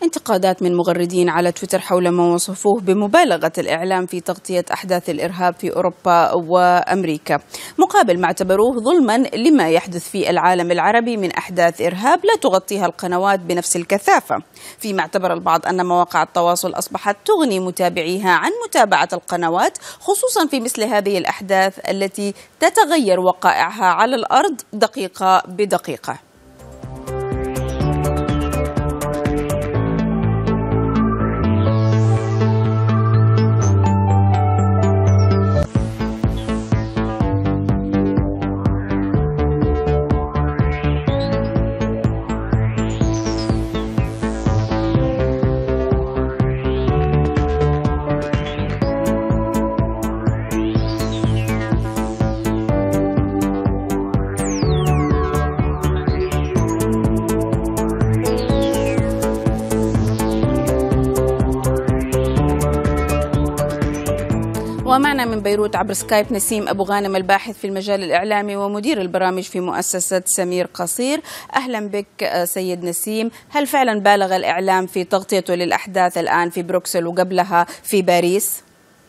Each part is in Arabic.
انتقادات من مغردين على تويتر حول ما وصفوه بمبالغة الإعلام في تغطية أحداث الإرهاب في أوروبا وأمريكا، مقابل ما اعتبروه ظلما لما يحدث في العالم العربي من أحداث إرهاب لا تغطيها القنوات بنفس الكثافة، فيما اعتبر البعض أن مواقع التواصل أصبحت تغني متابعيها عن متابعة القنوات، خصوصا في مثل هذه الأحداث التي تتغير وقائعها على الأرض دقيقة بدقيقة. ومعنا من بيروت عبر سكايب نسيم أبو غانم الباحث في المجال الإعلامي ومدير البرامج في مؤسسة سمير قصير. أهلا بك سيد نسيم. هل فعلا بالغ الإعلام في تغطيته للأحداث الآن في بروكسل وقبلها في باريس؟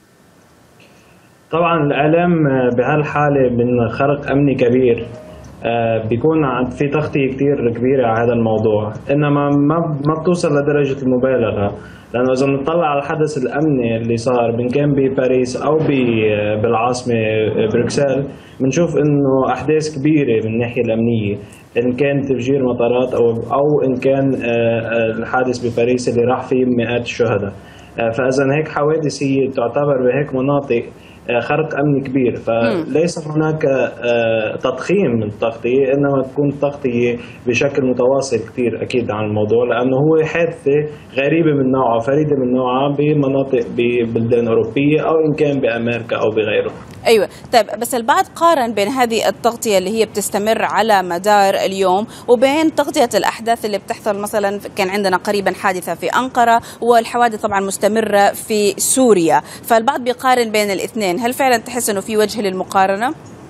طبعا الإعلام بهالحالة من خرق أمني كبير بيكون في تغطية كتير كبيرة على هذا الموضوع، إنما ما بتوصل لدرجة المبالغة، لأنه إذا بنطلع على الحدث الأمني اللي صار إن كان بباريس أو بالعاصمة بروكسل بنشوف إنه أحداث كبيرة من الناحية الأمنية، إن كان تفجير مطارات أو إن كان الحادث بباريس اللي راح فيه مئات الشهداء. فإذا هيك حوادث هي تعتبر بهيك مناطق خرق أمني كبير، فليس هناك تضخيم من التغطية، إنما تكون التغطية بشكل متواصل كتير أكيد عن الموضوع، لأنه هو حادثة غريبة من نوعها، فريدة من نوعها بمناطق ببلدان أوروبية أو إن كان بأمريكا أو بغيره. أيوة، طيب بس البعض قارن بين هذه التغطية اللي هي بتستمر على مدار اليوم وبين تغطية الأحداث اللي بتحصل، مثلا كان عندنا قريبا حادثة في أنقرة والحوادث طبعا مستمرة في سوريا، فالبعض بيقارن بين الاثنين. هل فعلا تحس أنه في وجه للمقارنة؟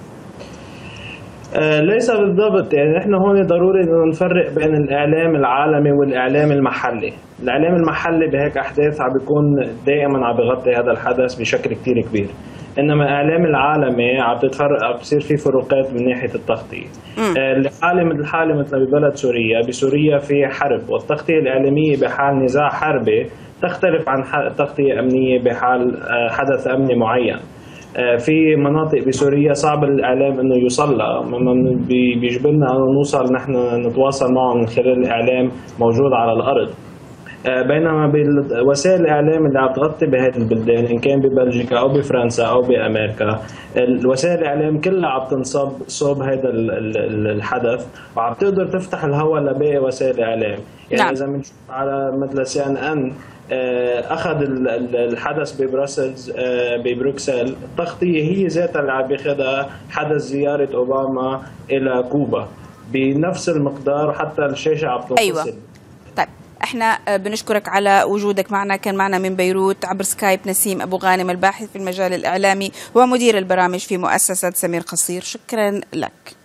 ليس بالضبط، يعني نحن هون ضروري انه نفرق بين الاعلام العالمي والاعلام المحلي. الاعلام المحلي بهيك احداث عم بيكون دائما عم بيغطي هذا الحدث بشكل كتير كبير، انما الاعلام العالمي عم بتصير في فروقات من ناحيه التغطيه. الحاله مثل الحاله مثل ببلد سوريا، بسوريا في حرب، والتغطيه الاعلاميه بحال نزاع حربي تختلف عن تغطيه امنيه بحال حدث امني معين. في مناطق بسوريا صعب الإعلام أنه يوصل لها، بيجبرنا أن نوصل نحن نتواصل معه من خلال الإعلام موجود على الأرض. بينما بوسائل الإعلام اللي عم تغطي بهذه البلدان إن كان ببلجيكا أو بفرنسا أو بأمريكا، الوسائل الإعلام كلها عم تنصب صوب هذا الحدث، وعم تقدر تفتح الهواء لباقي وسائل الإعلام. يعني نعم. إذا بنشوف على مثل CNN أخذ الحدث ببروكسل، التغطية هي ذاتها اللي عم بياخذها حدث زيارة أوباما إلى كوبا بنفس المقدار، حتى الشاشة عم تنفصل. أيوة. طيب احنا بنشكرك على وجودك معنا. كان معنا من بيروت عبر سكايب نسيم أبو غانم الباحث في المجال الإعلامي ومدير البرامج في مؤسسة سمير قصير. شكرا لك.